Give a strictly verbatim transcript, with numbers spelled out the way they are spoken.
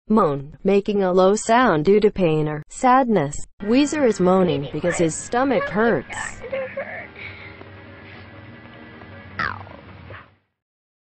Moan, making a low sound due to pain or sadness. Weezer is moaning because his stomach hurts.